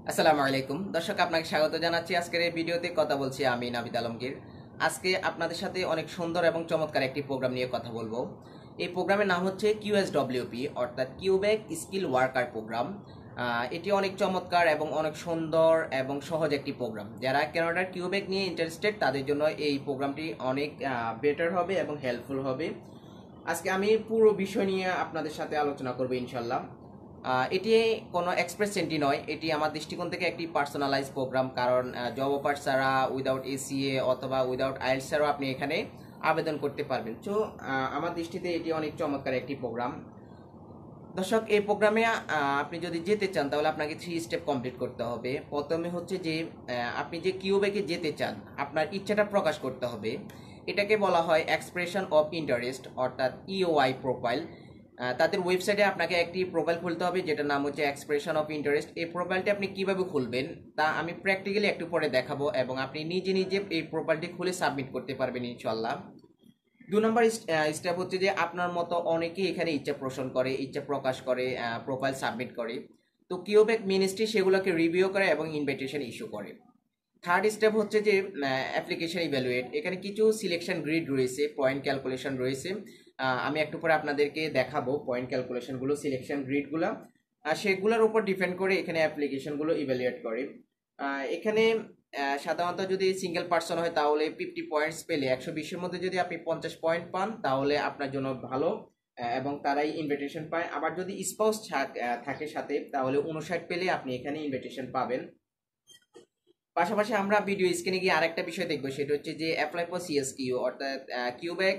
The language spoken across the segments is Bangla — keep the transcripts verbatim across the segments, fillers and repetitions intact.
আসসালামু আলাইকুম দর্শক, আপনাকে স্বাগত জানাচ্ছি। আজকের এই ভিডিওতে কথা বলছি আমি নাবিদ আলমগীর। আজকে আপনাদের সাথে অনেক সুন্দর এবং চমৎকার একটি প্রোগ্রাম নিয়ে কথা বলবো। এই প্রোগ্রামের নাম হচ্ছে কিউএসডব্লিউপি, অর্থাৎ কিউবেক স্কিল ওয়ার্কার প্রোগ্রাম। এটি অনেক চমৎকার এবং অনেক সুন্দর এবং সহজ একটি প্রোগ্রাম। যারা কানাডার কিউবেক নিয়ে ইন্টারেস্টেড তাদের জন্য এই প্রোগ্রামটি অনেক বেটার হবে এবং হেল্পফুল হবে। আজকে আমি পুরো বিষয় নিয়ে আপনাদের সাথে আলোচনা করবো ইনশাল্লাহ। এটি কোনো এক্সপ্রেস এন্ট্রি নয়, এটি আমার দৃষ্টিকোণ থেকে একটি পার্সোনালাইজ প্রোগ্রাম। কারণ জব অফার ছাড়া, উইদাউট এসিএ অথবা উইদাউট আইএলটিএস ছাড়াও আপনি এখানে আবেদন করতে পারবেন। তো আমার দৃষ্টিতে এটি অনেক চমৎকার একটি প্রোগ্রাম। দর্শক, এই প্রোগ্রামে আপনি যদি যেতে চান তাহলে আপনাকে থ্রি স্টেপ কমপ্লিট করতে হবে। প্রথমে হচ্ছে যে আপনি যে কিউবেকে যেতে চান আপনার ইচ্ছাটা প্রকাশ করতে হবে। এটাকে বলা হয় এক্সপ্রেশন অফ ইন্টারেস্ট, অর্থাৎ ইওআই প্রোফাইল। তাদের ওয়েবসাইটে আপনাকে একটি প্রোফাইল খুলতে হবে যেটার নাম হচ্ছে এক্সপ্রেশন অফ ইন্টারেস্ট। এই প্রোফাইলটি আপনি কিভাবে খুলবেন তা আমি প্র্যাকটিক্যালি একটু পরে দেখাবো এবং আপনি নিজে নিজে এই প্রোফাইলটি খুলে সাবমিট করতে পারবেন ইনশাল্লাহ। দু নম্বর স্টেপ হচ্ছে যে আপনার মতো অনেকেই এখানে ইচ্ছা পোষণ করে, ইচ্ছা প্রকাশ করে, প্রোফাইল সাবমিট করে। তো কিউবেক মিনিস্ট্রি সেগুলোকে রিভিউ করে এবং ইনভিটেশন ইস্যু করে। থার্ড স্টেপ হচ্ছে যে অ্যাপ্লিকেশন ইভ্যালুয়েট। এখানে কিছু সিলেকশন গ্রিড রয়েছে, পয়েন্ট ক্যালকুলেশন রয়েছে। আমি একটু পরে আপনাদেরকে দেখাবো পয়েন্ট ক্যালকুলেশনগুলো, সিলেকশন গ্রিডগুলো। সেগুলোর উপর ডিপেন্ড করে এখানে অ্যাপ্লিকেশনগুলো ইভ্যালুয়েট করে। এখানে সাধারণত যদি সিঙ্গেল পার্সন হয় তাহলে ফিফটি পয়েন্টস পেলে, একশো বিশের মধ্যে যদি আপনি পঞ্চাশ পয়েন্ট পান তাহলে আপনার জন্য ভালো এবং তারাই ইনভিটেশন পায়। আবার যদি স্পাউস থাকে সাথে তাহলে উনষাট পেলে আপনি এখানে ইনভিটেশন পাবেন। পাশাপাশি আমরা ভিডিও স্ক্রিনে গিয়ে আরেকটা বিষয় দেখবো, সেটা হচ্ছে যে অ্যাপ্লাই ফর সিএসকিউ, অর্থাৎ কিউবেক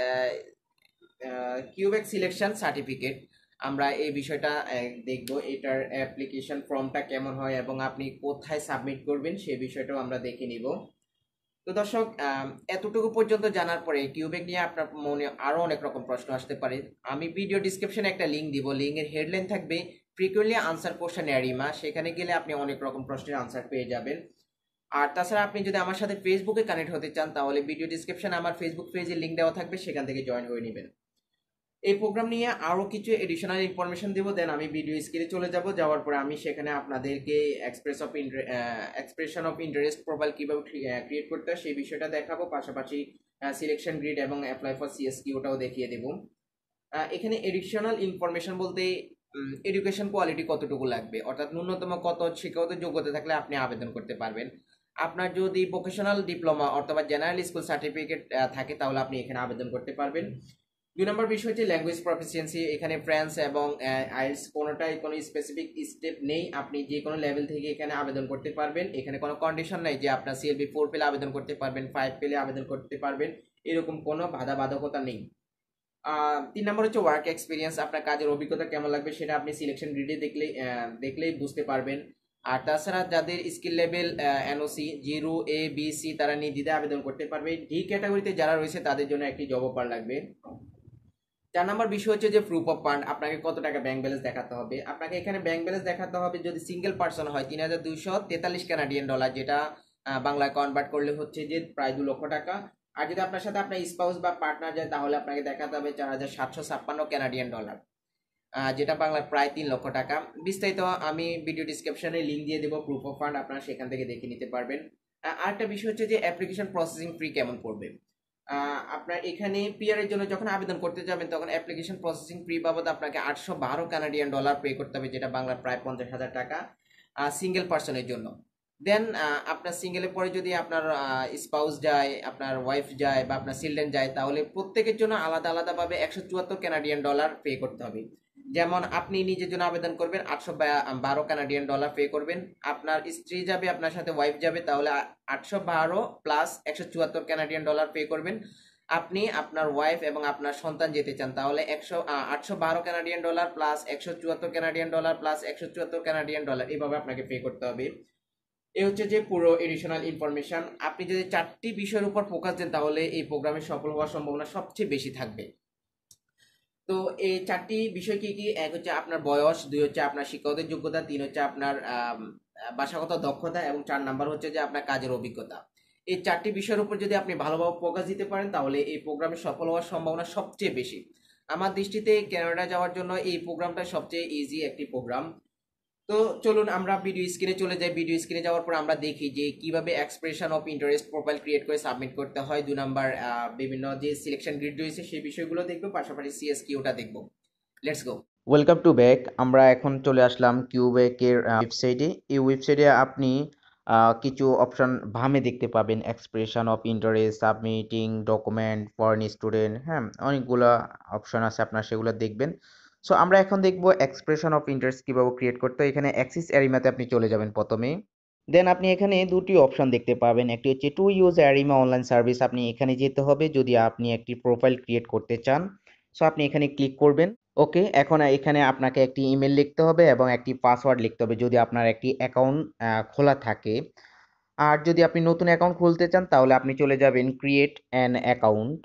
কিউবেক সিলেকশন সার্টিফিকেট। আমরা এই বিষয়টা দেখব, এটার অ্যাপ্লিকেশন ফর্মটা কেমন হয় এবং আপনি কোথায় সাবমিট করবেন সেই বিষয়টাও আমরা দেখে নিব। তো দর্শক, এতটুকু পর্যন্ত জানার পরে কিউবেক নিয়ে আপনার মনে আরও অনেক রকম প্রশ্ন আসতে পারে। আমি ভিডিও ডিসক্রিপশনে একটা লিঙ্ক দিব, লিঙ্কের হেডলাইন থাকবে ফ্রিকুয়েন্টলি আনসার কোশ্চেন এরিমা। সেখানে গেলে আপনি অনেক রকম প্রশ্নের আনসার পেয়ে যাবেন। আর তাছাড়া আপনি যদি আমার সাথে ফেসবুকে কানেক্ট হতে চান তাহলে ভিডিও ডিসক্রিপশনে আমার ফেসবুক পেজের লিঙ্ক দেওয়া থাকবে, সেখান থেকে জয়েন হয়ে নেবেন। এই প্রোগ্রাম নিয়ে আরও কিছু এডিশনাল ইনফরমেশন দেবো, দেন আমি ভিডিও স্ক্রিনে চলে যাব। যাওয়ার পরে আমি সেখানে আপনাদেরকে express of expression of interest profile কীভাবে ক্রিয়েট করতে হয় সেই বিষয়টা দেখাবো। পাশাপাশি সিলেকশন গ্রিড এবং অ্যাপ্লাই ফর সিএসকি ওটাও দেখিয়ে দেবো। এখানে এডিশনাল ইনফরমেশন বলতে এডুকেশন কোয়ালিটি কতটুকু লাগবে, অর্থাৎ ন্যূনতম কত শিক্ষাগত যোগ্যতা থাকলে আপনি আবেদন করতে পারবেন। আপনার যদি ভোকেশনাল ডিপ্লোমা অথবা জেনারেল স্কুল সার্টিফিকেট থাকে তাহলে আপনি এখানে আবেদন করতে পারবেন। দুই নম্বর বিষয় হচ্ছে ল্যাঙ্গুয়েজ প্রফিসিয়েন্সি। এখানে ফ্রেঞ্চ এবং আইএলটিএস কোনোটাই কোনো স্পেসিফিক স্টেপ নেই, আপনি যে কোনো লেভেল থেকে এখানে আবেদন করতে পারবেন। এখানে কোনো কন্ডিশন নাই যে আপনার সিএলবি ফোর পেলে আবেদন করতে পারবেন, ফাইভ পেলে আবেদন করতে পারবেন, এরকম কোনো বাধা বাধকতা নেই। তিন নম্বর হচ্ছে ওয়ার্ক এক্সপিরিয়েন্স। আপনার কাজের অভিজ্ঞতা কেমন লাগবে সেটা আপনি সিলেকশন গ্রিডে দেখলেই দেখলেই বুঝতে পারবেন। আর তাছাড়া যাদের skill level NOC zero A B C তারা নির্দ্বিধায় আবেদন করতে পারবে। ডি ক্যাটাগরিতে যারা রয়েছে তাদের জন্য একটি জব অফার লাগবে। চার নম্বর বিষয় হচ্ছে যে প্রুফ অফ ফান্ড। আপনাকে কত টাকা ব্যাংক ব্যালেন্স দেখাতে হবে। আপনাকে এখানে ব্যাংক ব্যালেন্স দেখাতে হবে যদি সিঙ্গেল পার্সন হয় তিন হাজার দুইশো তেতাল্লিশ কানাডিয়ান ডলার, যেটা বাংলায় কনভার্ট করলে হচ্ছে যে প্রায় দু লক্ষ টাকা। আর যদি আপনার সাথে আপনার স্পাউস বা পার্টনার যায় তাহলে আপনাকে দেখাতে হবে চার হাজার সাতশো ছাপ্পান্ন কানাডিয়ান ডলার, যেটা বাংলার প্রায় তিন লক্ষ টাকা। বিস্তারিত আমি ভিডিও ডিসক্রিপশনে লিঙ্ক দিয়ে দেবো প্রুফ অফ ফান্ড, আপনারা সেখান থেকে দেখে নিতে পারবেন। আরেকটা বিষয় হচ্ছে যে অ্যাপ্লিকেশন প্রসেসিং ফি কেমন পড়বে। আপনার এখানে পিআর এর জন্য যখন আবেদন করতে যাবেন তখন অ্যাপ্লিকেশন প্রসেসিং ফি বাবদ আপনাকে আটশো বারো কানাডিয়ান ডলার পে করতে হবে, যেটা বাংলা প্রায় পঞ্চাশ হাজার টাকা সিঙ্গেল পার্সনের জন্য। দেন আপনার সিঙ্গেলের পরে যদি আপনার স্পাউস যায়, আপনার ওয়াইফ যায় বা আপনার চিলড্রেন যায় তাহলে প্রত্যেকের জন্য আলাদা আলাদাভাবে একশো চুয়াত্তর কানাডিয়ান ডলার পে করতে হবে। যেমন আপনি নিজের জন্য আবেদন করবেন আটশো বারো কানাডিয়ান ডলার পে করবেন, আপনার স্ত্রী যাবে, আপনার সাথে ওয়াইফ যাবে, তাহলে আটশো বারো প্লাস একশো চুয়াত্তর কানাডিয়ান ডলার পে করবেন। আপনি আপনার ওয়াইফ এবং আপনার সন্তান যেতে চান তাহলে একশো আটশো বারো কানাডিয়ান ডলার প্লাস একশো চুয়াত্তর কানাডিয়ান ডলার প্লাস একশো চুয়াত্তর কানাডিয়ান ডলার এভাবে আপনাকে পে করতে হবে। এ হচ্ছে যে পুরো এডিশনাল ইনফরমেশন। আপনি যদি চারটি বিষয়ের উপর ফোকাস দেন তাহলে এই প্রোগ্রামে সফল হওয়ার সম্ভাবনা সবচেয়ে বেশি থাকবে। তো এই চারটি বিষয় কি কি? এক হচ্ছে আপনার বয়স, দুই হচ্ছে আপনার শিক্ষাগত যোগ্যতা, তিন হচ্ছে আপনার ভাষাগত দক্ষতা এবং চার নাম্বার হচ্ছে যে আপনার কাজের অভিজ্ঞতা। এই চারটি বিষয়ের উপর যদি আপনি ভালোভাবে ফোকাস দিতে পারেন তাহলে এই প্রোগ্রামে সফল হওয়ার সম্ভাবনা সবচেয়ে বেশি। আমার দৃষ্টিতে কানাডা যাওয়ার জন্য এই প্রোগ্রামটা সবচেয়ে ইজি একটি প্রোগ্রাম। তো চলুন আমরা ভিডিও স্ক্রিনে চলে যাই। ভিডিও স্ক্রিনে যাওয়ার পর আমরা দেখি যে কিভাবে expression of interest profile create করে সাবমিট করতে হয়। দুই নাম্বার বিভিন্ন যে সিলেকশন গ্রিড রয়েছে সেই বিষয়গুলো দেখবো, পাশাপাশি সিএস কিউটা দেখবো। Let's go. Welcome to back. আমরা এখন চলে আসলাম কিউবেকের ওয়েবসাইটে। এই ওয়েবসাইটে আপনি আহ, কিছু অপশন ভামে দেখতে পাবেন, expression of interest, submitting document, foreign student, হ্যাঁ অনেকগুলো অপশন আছে, আপনারা সেগুলো দেখবেন। সো আমরা এখন দেখবো এক্সপ্রেশন অফ ইন্টারেস্ট কিভাবে ক্রিয়েট করতে হয়। এখানে অ্যাক্সিস অ্যারিমাতে আপনি চলে যাবেন প্রথমে। দেন আপনি এখানে দুটি অপশন দেখতে পাবেন, একটি হচ্ছে to use Arrima online service. আপনি এখানে যেতে হবে যদি আপনি একটি প্রোফাইল ক্রিয়েট করতে চান। সো আপনি এখানে ক্লিক করবেন। ওকে, এখন এখানে আপনাকে একটি ইমেল লিখতে হবে এবং একটি পাসওয়ার্ড লিখতে হবে যদি আপনার একটি অ্যাকাউন্ট খোলা থাকে। আর যদি আপনি নতুন অ্যাকাউন্ট খুলতে চান তাহলে আপনি চলে যাবেন ক্রিয়েট অ্যান অ্যাকাউন্ট।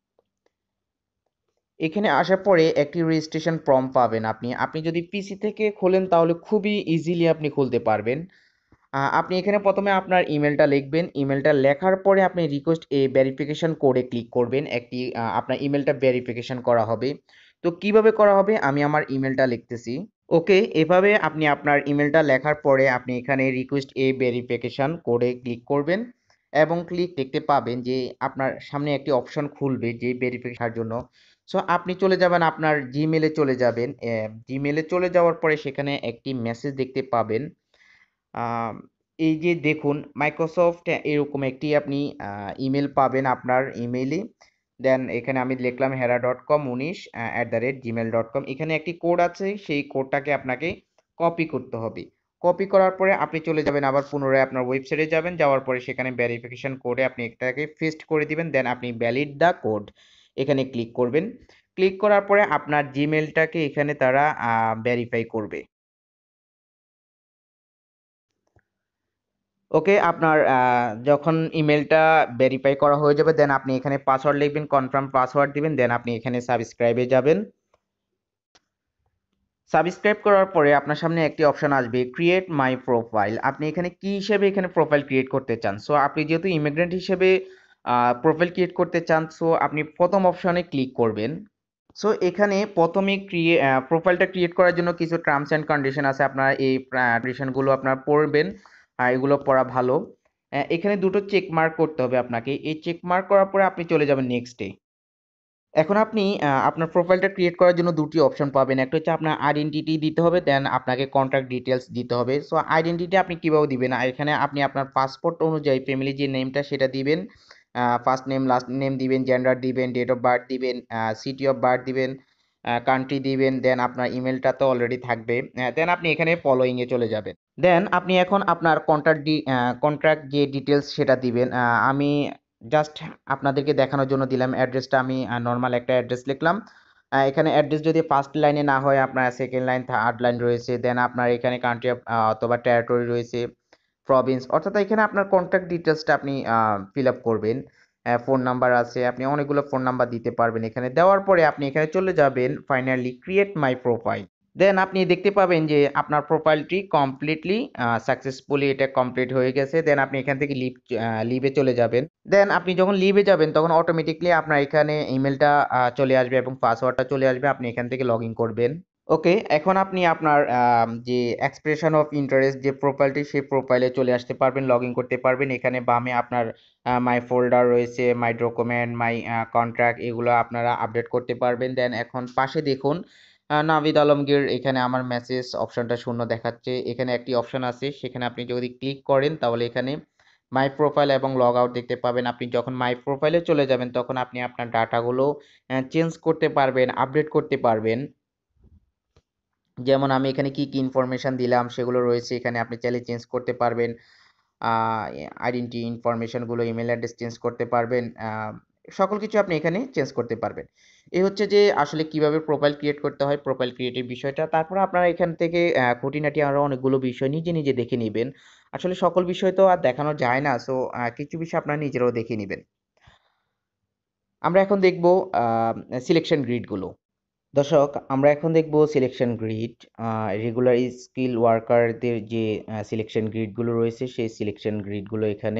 এখানে আসার পরে একটি রেজিস্ট্রেশন ফর্ম পাবেন আপনি। আপনি যদি পিসি থেকে খোলেন তাহলে খুবই ইজিলি আপনি খুলতে পারবেন। আহ, আপনি এখানে প্রথমে আপনার ইমেলটা লিখবেন। ইমেলটা লেখার পরে আপনি রিকোয়েস্ট এ ভেরিফিকেশন কোডে ক্লিক করবেন। একটি আহ, আপনার ইমেলটা ভেরিফিকেশন করা হবে। তো কিভাবে করা হবে আমি আমার ইমেলটা লিখতেছি। ওকে, এভাবে আপনি আপনার ইমেলটা লেখার পরে আপনি এখানে রিকোয়েস্ট এ ভেরিফিকেশন কোডে ক্লিক করবেন এবং ক্লিক দেখতে পাবেন যে আপনার সামনে একটি অপশন খুলবে যে ভেরিফিকেশনের জন্য। সো আপনি চলে যাবেন আপনার জিমেলে চলে যাবেন। জিমেলে চলে যাওয়ার পরে সেখানে একটি মেসেজ দেখতে পাবেন। আম, এই যে দেখুন মাইক্রোসফট এরকম একটি আপনি ইমেল পাবেন আপনার ইমেইলে। দেন এখানে আমি লিখলাম হেরা ডট কম উনিশ at the rate Gmail dot com. এখানে একটি কোড আছে, সেই কোডটাকে আপনাকে কপি করতে হবে। কপি করার পরে আপনি চলে যাবেন আবার পুনরায় আপনার ওয়েবসাইটে যাবেন, যাওয়ার পরে সেখানে ভেরিফিকেশন কোডে আপনি এটাকে পেস্ট করে দিবেন। দেন আপনি ভ্যালিড দ্য কোড এখানে ক্লিক করবেন। ক্লিক করার পরে আপনার জিমেলটাকে এখানে তারা ভেরিফাই করবে। ওকে, আপনার আহ, যখন ইমেলটা ভেরিফাই করা হয়ে যাবে দেন আপনি এখানে পাসওয়ার্ড লিখবেন, কনফার্ম পাসওয়ার্ড দিবেন। দেন আপনি এখানে সাবস্ক্রাইবে যাবেন। সাবস্ক্রাইব করার পরে আপনার সামনে একটি অপশন আসবে ক্রিয়েট মাই প্রোফাইল। আপনি এখানে কি হিসেবে এখানে প্রোফাইল ক্রিয়েট করতে চান। সো আপনি যেহেতু ইমিগ্রেন্ট হিসেবে প্রোফাইল ক্রিয়েট করতে চান, সো আপনি প্রথম অপশনে ক্লিক করবেন। সো এখানে প্রথমে ক্রিয়ে প্রোফাইলটা ক্রিয়েট করার জন্য কিছু টার্মস অ্যান্ড কন্ডিশন আছে, আপনারা এই কন্ডিশনগুলো আপনারা পড়বেন। আর এগুলো পড়া ভালো। আহ, এখানে দুটো চেক মার্ক করতে হবে আপনাকে। এই চেক মার্ক করার পরে আপনি চলে যাবেন নেক্সটে। এখন আপনি আহ, আপনার প্রোফাইলটা ক্রিয়েট করার জন্য দুটি অপশন পাবেন, একটা হচ্ছে আপনার আইডেন্টিটি দিতে হবে, দেন আপনাকে কন্ট্যাক্ট ডিটেলস দিতে হবে। সো আইডেন্টিটি আপনি কিভাবে দিবেন, আর এখানে আপনি আপনার পাসপোর্ট অনুযায়ী ফ্যামিলি যে নেমটা সেটা দিবেন। ফার্স্ট নেম লাস্ট নেম দিবেন, জেন্ডার দিবেন, ডেট অফ বার্থ দিবেন, সিটি অফ বার্থ দিবেন, কান্ট্রি দিবেন। দেন আপনার ইমেলটা তো অলরেডি থাকবে। দেন আপনি এখানে ফলোয়িং এ চলে যাবেন। দেন আপনি এখন আপনার কন্ট্রাক্ট ডি কন্ট্রাক্ট যে ডিটেলস সেটা দিবেন। আহ, আমি জাস্ট আপনাদেরকে দেখানোর জন্য দিলাম অ্যাড্রেসটা। আমি নর্মাল একটা অ্যাড্রেস লিখলাম। আহ, এখানে অ্যাড্রেস যদি ফার্স্ট লাইনে না হয় আপনার সেকেন্ড লাইন থার্ড লাইন রয়েছে। দেন আপনার এখানে কান্ট্রি অথবা টেরিটরি রয়েছে, প্রভিন্স, অর্থাৎ এখানে আপনার কন্ট্যাক্ট ডিটেলসটা আপনি ফিল আপ করবেন। ফোন নাম্বার আছে, আপনি অনেকগুলো ফোন নাম্বার দিতে পারবেন। এখানে দেওয়ার পরে আপনি এখানে চলে যাবেন finally create my profile. Then আপনি দেখতে পাবেন যে আপনার প্রোফাইলটি কমপ্লিটলি সাকসেসফুলি এটা কমপ্লিট হয়ে গেছে। দেন আপনি এখান থেকে লিভ লিভে চলে যাবেন। দেন আপনি যখন লিভে যাবেন তখন অটোমেটিকলি আপনার এখানে ইমেলটা চলে আসবে এবং পাসওয়ার্ডটা চলে আসবে, আপনি এখান থেকে লগ ইন করবেন। ওকে, এখন আপনি আপনার আম, যে এক্সপ্রেশন অফ ইন্টারেস্ট যে প্রোফাইলটি সেই প্রোফাইলে চলে আসতে পারবেন, লগ ইন করতে পারবেন। এখানে বামে আপনার মাই ফোল্ডার রয়েছে, মাই ডকুমেন্ট, মাই কন্ট্রাক্ট, এগুলো আপনারা আপডেট করতে পারবেন। দেন এখন পাশে দেখুন আহ, নাভিদ আলমগীর, এখানে আমার মেসেজ অপশনটা শূন্য দেখাচ্ছে। এখানে একটি অপশন আছে, সেখানে আপনি যদি ক্লিক করেন তাহলে এখানে মাই প্রোফাইল এবং লগ আউট দেখতে পাবেন। আপনি যখন মাই প্রোফাইলে চলে যাবেন তখন আপনি আপনার ডাটাগুলো চেঞ্জ করতে পারবেন, আপডেট করতে পারবেন। যেমন আমি এখানে কি কি ইনফরমেশন দিলাম সেগুলো রয়েছে, এখানে আপনি চাইলে চেঞ্জ করতে পারবেন। আইডেন্টি ইনফরমেশনগুলো, ইমেল অ্যাড্রেস চেঞ্জ করতে পারবেন। আহ, সকল কিছু আপনি এখানে চেঞ্জ করতে পারবেন। এই হচ্ছে যে আসলে কিভাবে প্রোফাইল ক্রিয়েট করতে হয়, প্রোফাইল ক্রিয়েটের বিষয়টা। তারপর আপনারা এখান থেকে আহ, খুঁটিনাটি আরও অনেকগুলো বিষয় নিজে নিজে দেখে নেবেন। আসলে সকল বিষয় তো আর দেখানো যায় না, সো কিছু বিষয় আপনারা নিজেরাও দেখে নেবেন। আমরা এখন দেখব সিলেকশন গ্রিডগুলো। দর্শক, আমরা এখন দেখব সিলেকশন গ্রিড। রেগুলার স্কিল ওয়ার্কারদের যে সিলেকশন গ্রিডগুলো রয়েছে সেই সিলেকশন গ্রিডগুলো এখানে।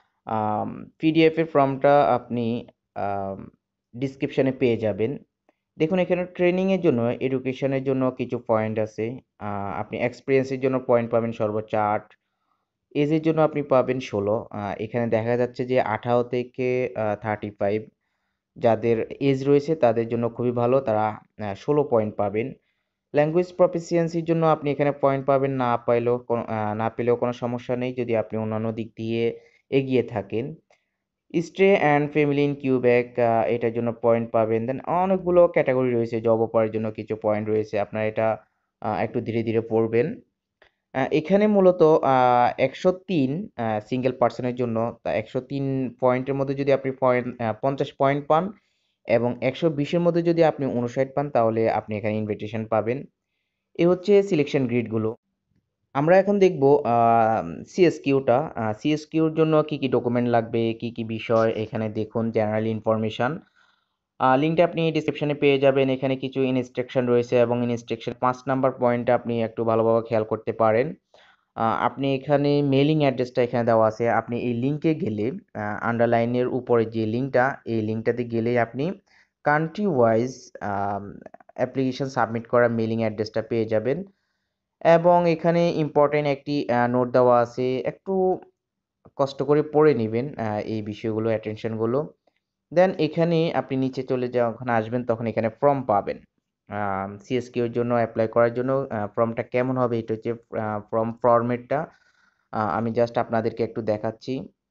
পিডিএফ এর ফর্মটা আপনি ডিসক্রিপশনে পেয়ে যাবেন। দেখুন এখানে ট্রেনিংয়ের জন্য, এডুকেশনের জন্য কিছু পয়েন্ট আছে। আহ, আপনি এক্সপিরিয়েন্সের জন্য পয়েন্ট পাবেন সর্বোচ্চ আট। এজের জন্য আপনি পাবেন ষোলো। আহ, এখানে দেখা যাচ্ছে যে আঠারো থেকে থার্টি ফাইভ, যাদের এজ রয়েছে তাদের জন্য খুবই ভালো, তারা ষোলো পয়েন্ট পাবেন। ল্যাঙ্গুয়েজ প্রফিসিয়েন্সির জন্য আপনি এখানে পয়েন্ট পাবেন, না পাইলেও কোনো আহ, না পেলেও কোনো সমস্যা নেই যদি আপনি অন্যান্য দিক দিয়ে এগিয়ে থাকেন। Stay and family in Quebec, এটার জন্য পয়েন্ট পাবেন। দেন অনেকগুলো ক্যাটাগরি রয়েছে, জব অফারের জন্য কিছু পয়েন্ট রয়েছে, আপনারা এটা আহ, একটু ধীরে ধীরে পড়বেন। আহ, এখানে মূলত একশো তিন সিঙ্গেল পার্সনের জন্য, তা একশো তিন পয়েন্টের মধ্যে যদি আপনি পয়েন্ট পঞ্চাশ পয়েন্ট পান এবং একশো বিশের মধ্যে যদি আপনি উনষাট পান তাহলে আপনি এখানে ইনভিটেশন পাবেন। এ হচ্ছে সিলেকশন গ্রিডগুলো। আমরা এখন দেখব সিএসকিউটা। সিএসকিউর জন্য কি কি ডকুমেন্ট লাগবে, কি কি বিষয়, এখানে দেখুন জেনারেল ইনফরমেশন। লিঙ্কটা আপনি ডিসক্রিপশনে পেয়ে যাবেন। এখানে কিছু ইনস্ট্রাকশন রয়েছে এবং ইনস্ট্রাকশন পাঁচ নাম্বার পয়েন্টটা আপনি একটু ভালোভাবে খেয়াল করতে পারেন। আহ, আপনি এখানে মেলিং অ্যাড্রেসটা এখানে দেওয়া আছে, আপনি এই লিঙ্কে গেলে আন্ডারলাইনের উপরে যে লিঙ্কটা, এই লিঙ্কটাতে গেলে আপনি কান্ট্রি ওয়াইজ অ্যাপ্লিকেশন সাবমিট করা মেলিং অ্যাড্রেসটা পেয়ে যাবেন। এবং এখানে ইম্পর্টেন্ট একটি নোট দেওয়া আছে, একটু কষ্ট করে পড়ে নেবেন এই বিষয়গুলো, অ্যাটেনশনগুলো। দেন এখানে আপনি নিচে চলে যখন আসবেন তখন এখানে ফর্ম পাবেন। সিএসকিউ এর জন্য অ্যাপ্লাই করার জন্য ফর্মটা কেমন হবে, এটা হচ্ছে ফর্ম ফরম্যাটটা। আমি জাস্ট আপনাদেরকে একটু দেখাচ্ছি।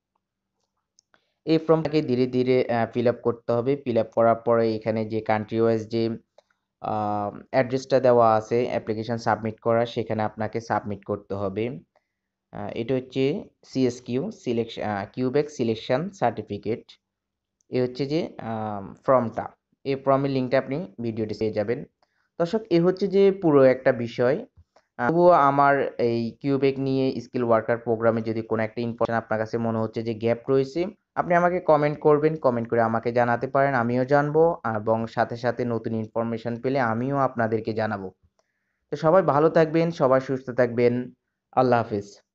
এই ফর্মটাকে ধীরে ধীরে ফিল আপ করতে হবে। ফিল আপ করার পরে এখানে যে কান্ট্রি ওয়াইজ যে অ্যাড্রেসটা দেওয়া আছে অ্যাপ্লিকেশন সাবমিট করা, সেখানে আপনাকে সাবমিট করতে হবে। আহ, এটা হচ্ছে CSQ selection, Quebec selection certificate. এ হচ্ছে যে ফর্মটা, এই ফর্মের লিঙ্কটা আপনি ভিডিওটি পেয়ে যাবেন। দর্শক, এ হচ্ছে যে পুরো একটা বিষয়। আহ, তবুও আমার এই কিউবেক নিয়ে স্কিল ওয়ার্কার প্রোগ্রামে যদি কোনো একটা ইনফরমেশন আপনার কাছে মনে হচ্ছে যে গ্যাপ রয়েছে, আপনি আমাকে কমেন্ট করবেন, কমেন্ট করে আমাকে জানাতে পারেন, আমিও জানবো। এবং সাথে সাথে নতুন ইনফরমেশন পেলে আমিও আপনাদেরকে জানাবো। তো সবাই ভালো থাকবেন, সবাই সুস্থ থাকবেন। আল্লাহ হাফিজ।